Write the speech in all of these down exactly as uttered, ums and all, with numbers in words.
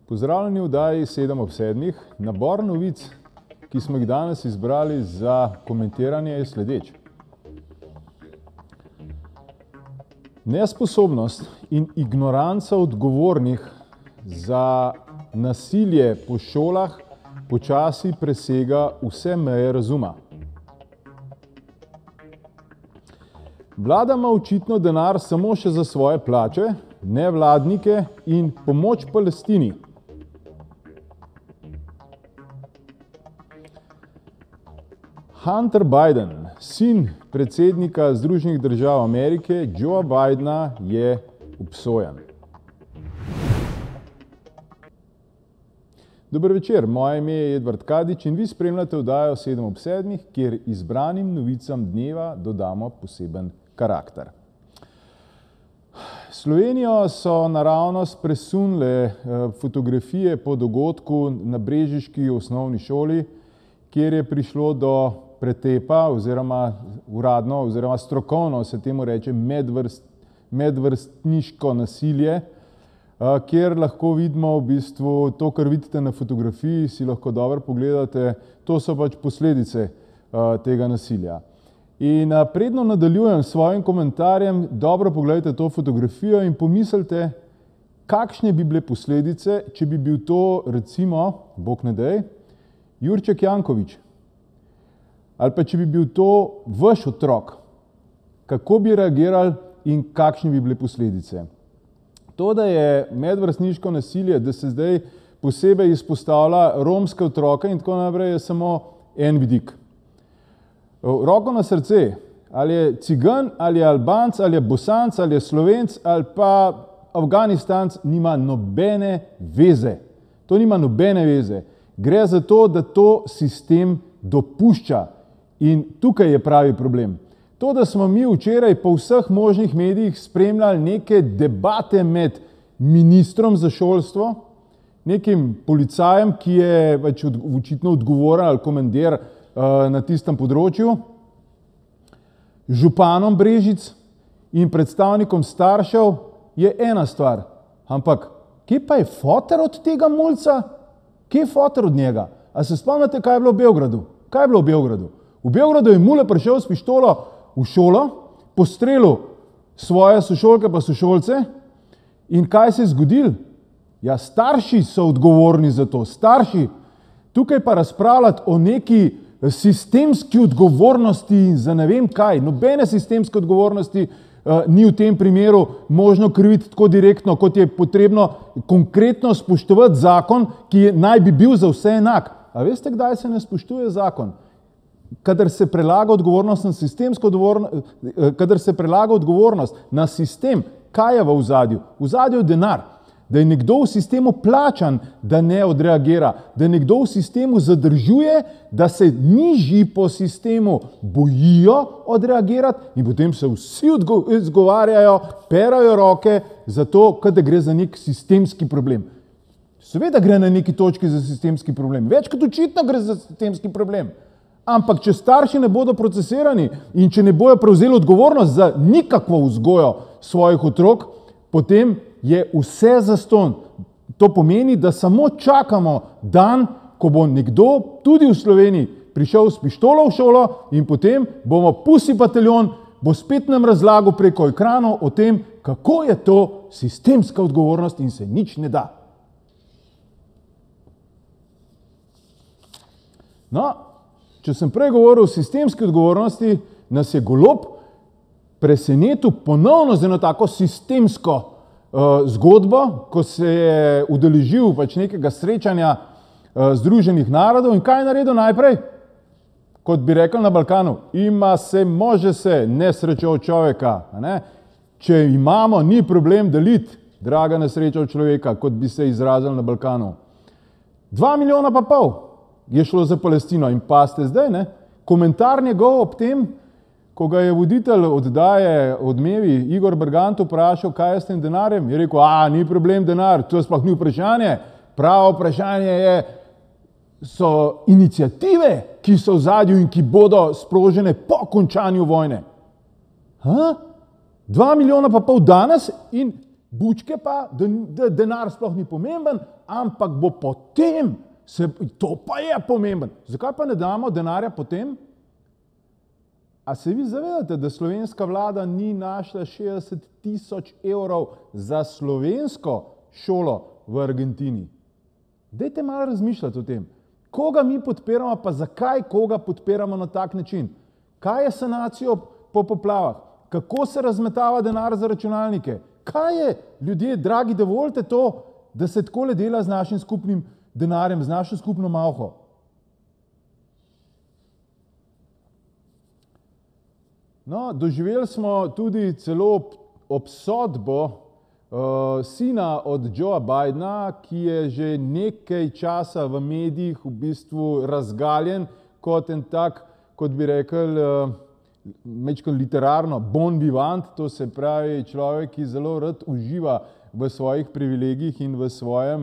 Pozdravljeni v oddaji sedem ob sedmih. Nabor novic, ki smo jih danes izbrali za komentiranje, je sledeč. Nesposobnost in ignoranca odgovornih za nasilje po šolah počasi presega vse meje razuma. Vlada ima očitno denar samo še za svoje plače, nevladnike in pomoč Palestini. Hunter Biden, sin predsednika Združenih držav Amerike, Joea Bidena, je obsojen. Dober večer, moje ime je Edvard Kadič in vi spremljate oddajo sedem ob sedmih, kjer izbranim novicam dneva dodamo poseben karakter. Slovenijo so naravnost presunile fotografije po dogodku na brežiški osnovni šoli, kjer je prišlo do pretepa oziroma uradno oziroma strokovno se temu reče medvrst, medvrstniško nasilje, kjer lahko vidimo v bistvu to, kar vidite na fotografiji, si lahko dobro pogledate, to so pač posledice tega nasilja. In predno nadaljujem s svojim komentarjem, dobro pogledajte to fotografijo in pomislite, kakšne bi bile posledice, če bi bil to, recimo, bog ne daj, Jurček Janković. Ali pa če bi bil to vaš otrok, kako bi reagirali in kakšne bi bile posledice. To, da je medvrstniško nasilje, da se zdaj posebej izpostavlja romske otroke in tako naprej, je samo en vidik. Roko na srce, ali je cigan, ali je Albanc, ali je Bosanc, ali je Slovenc, ali pa Afganistanc, nima nobene veze. To nima nobene veze. Gre za to, da to sistem dopušča. In tukaj je pravi problem. To, da smo mi včeraj po vseh možnih medijih spremljali neke debate med ministrom za šolstvo, nekim policajem, ki je več očitno odgovoren ali komandir na tistem področju, županom Brežic in predstavnikom staršev, je ena stvar. Ampak, kje pa je foter od tega mulca? Kje je foter od njega? A se spomnite, kaj je bilo v Beogradu? Kaj je bilo v Beogradu? V Beogradu je mule prišel s pištolo v šolo, postrelil svoje sošolke pa sošolce in kaj se je zgodilo? Ja, starši so odgovorni za to, starši. Tukaj pa razpravljati o neki sistemski odgovornosti za ne vem kaj, nobene sistemske odgovornosti uh, ni v tem primeru možno kriviti tako direktno, kot je potrebno konkretno spoštovati zakon, ki naj bi bil za vse enak. A veste, kdaj se ne spoštuje zakon? Kadar se prelaga odgovornost na sistemsko odgovornost, kadar se prelaga odgovornost na sistem, kaj je v ozadju? V ozadju je denar. Da je nekdo v sistemu plačan, da ne odreagira, da je nekdo v sistemu zadržuje, da se nižji po sistemu bojijo odreagirati in potem se vsi izgovarjajo, perajo roke za to, kada gre za nek sistemski problem. Seveda gre na neki točki za sistemski problem. Več kot očitno gre za sistemski problem. Ampak, če starši ne bodo procesirani in če ne bojo prevzeli odgovornost za nikakvo vzgojo svojih otrok, potem je vse zastonj. To pomeni, da samo čakamo dan, ko bo nekdo tudi v Sloveniji prišel s pištolo v šolo in potem bomo Pusi bataljon, bo spet nam razlagal preko ekranov o tem, kako je to sistemska odgovornost in se nič ne da. No, če sem prej govoril o sistemski odgovornosti, nas je Golob presenetil ponovno z eno tako sistemsko uh, zgodbo, ko se je udeležil pač nekega srečanja uh, Združenih narodov in kaj je naredil najprej? Kot bi rekli na Balkanu, ima se, može se, nesreča od človeka. Ne? Če imamo, ni problem deliti, draga nesreča od človeka, kot bi se izrazili na Balkanu. Dva milijona pa pol je šlo za Palestino in pa ste zdaj, ne, komentar njegov ob tem, ko ga je voditelj oddaje Odmevi Igor Bergant vprašal, kaj je s tem denarjem, je rekel, a, ni problem denar, to sploh ni vprašanje, pravo vprašanje je, so iniciative, ki so v zadju in ki bodo sprožene po končanju vojne. Ha? Dva milijona pa pol danes in bučke pa, da denar sploh ni pomemben, ampak bo potem, se, to pa je pomemben. Zakaj pa ne damo denarja potem? A se vi zavedate, da slovenska vlada ni našla šestdeset tisoč evrov za slovensko šolo v Argentini? Dajte malo razmišljati o tem. Koga mi podpiramo, pa zakaj koga podpiramo na tak način? Kaj je sanacijo po poplavah? Kako se razmetava denar za računalnike? Kaj je, ljudje, dragi, dovolite to, da se takole dela z našim skupnim denarjem, z našo skupno malho? No, doživeli smo tudi celo obsodbo uh, sina od Joea Bidena, ki je že nekaj časa v medijih v bistvu razgaljen kot en tak, kot bi rekel, uh, mečko literarno bon vivant, to se pravi človek, ki zelo rad uživa v svojih privilegijih in v svojem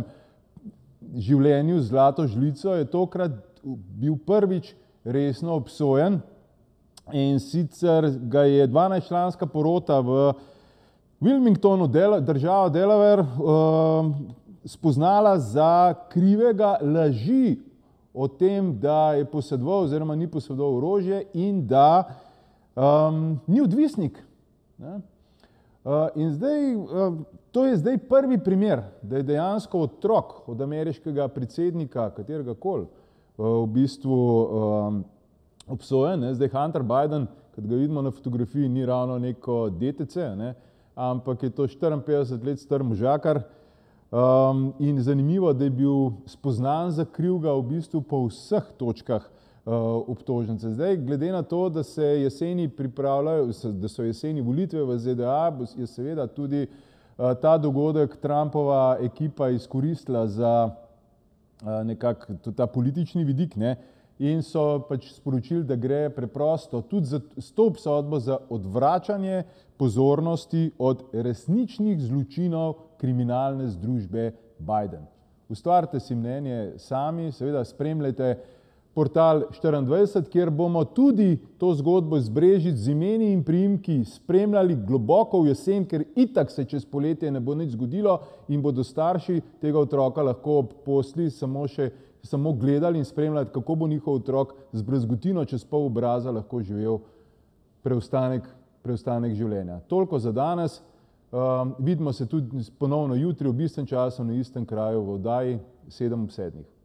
življenju zlato žlico, je tokrat bil prvič resno obsojen. In sicer ga je dvanajstčlanska porota v Wilmingtonu, država Delaware, uh, spoznala za krivega laži o tem, da je posedoval oziroma ni posedoval orožje in da um, ni odvisnik. Ne? Uh, in zdaj, uh, to je zdaj prvi primer, da je dejansko otrok od ameriškega predsednika, katerega koli, uh, v bistvu um, obsojen. Ne? Zdaj Hunter Biden, kad ga vidimo na fotografiji, ni ravno neko detece, ne? Ampak je to štiriinpetdeset let star možakar. Um, in zanimivo, da je bil spoznan za krivga v bistvu po vseh točkah uh, obtožnice. Zdaj, glede na to, da se jeseni pripravljajo, da so jeseni volitve v Z D A, je seveda tudi uh, ta dogodek Trumpova ekipa izkoristila za uh, nekako ta politični vidik, ne? In so pač sporočili, da gre preprosto tudi za, s to obsodbo za odvračanje pozornosti od resničnih zločinov kriminalne združbe Biden. Ustvarite si mnenje sami, seveda spremljajte portal štiriindvajset, kjer bomo tudi to zgodbo iz Brežic z imeni in priimki spremljali globoko v jesen, ker itak se čez poletje ne bo nič zgodilo in bodo starši tega otroka lahko ob posli samo še samo gledali in spremljali, kako bo njihov otrok z brazgotino čez pol obraza lahko živel preostanek, preostanek življenja. Toliko za danes. Um, vidimo se tudi ponovno jutri ob istem času na istem kraju v oddaji sedem ob sedmih.